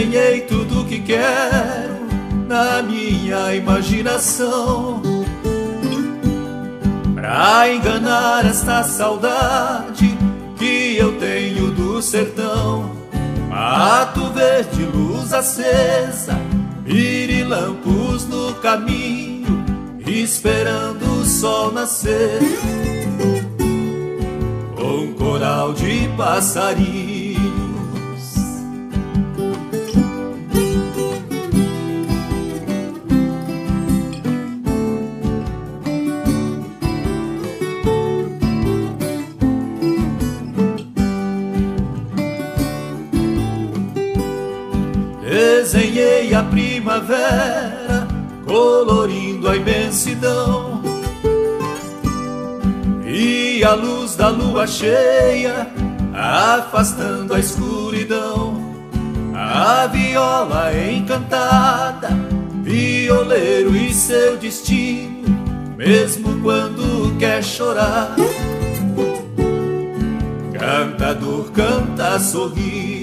Desenhei tudo que quero na minha imaginação, pra enganar esta saudade que eu tenho do sertão. Mato verde, luz acesa, pirilampos no caminho, esperando o sol nascer. Um coral de passarinhos. Desenhei a primavera, colorindo a imensidão, e a luz da lua cheia, afastando a escuridão. A viola encantada, violeiro e seu destino, mesmo quando quer chorar, cantador canta sorrindo.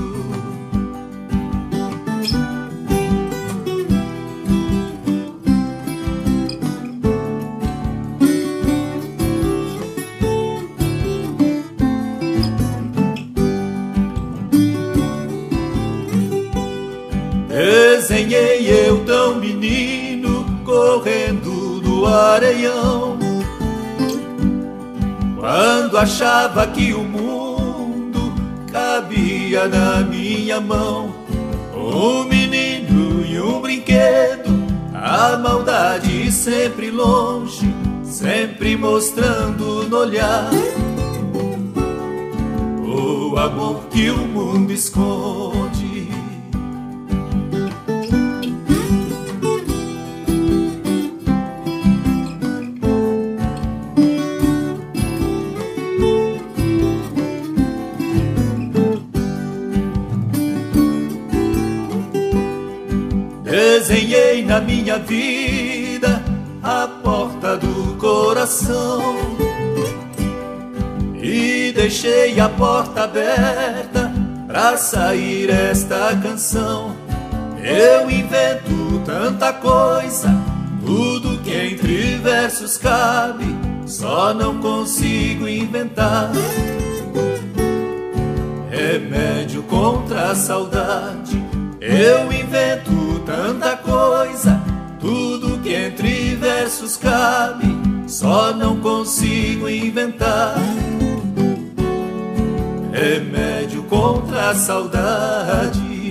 Desenhei eu tão menino, correndo no areião, quando achava que o mundo cabia na minha mão. Um menino e um brinquedo, a maldade sempre longe, sempre mostrando no olhar o amor que o mundo esconde. Desenhei na minha vida a porta do coração e deixei a porta aberta pra sair esta canção. Eu invento tanta coisa, tudo que entre versos cabe, só não consigo inventar remédio contra a saudade. Eu invento tanta coisa, tudo que entre versos cabe, só não consigo inventar remédio contra a saudade.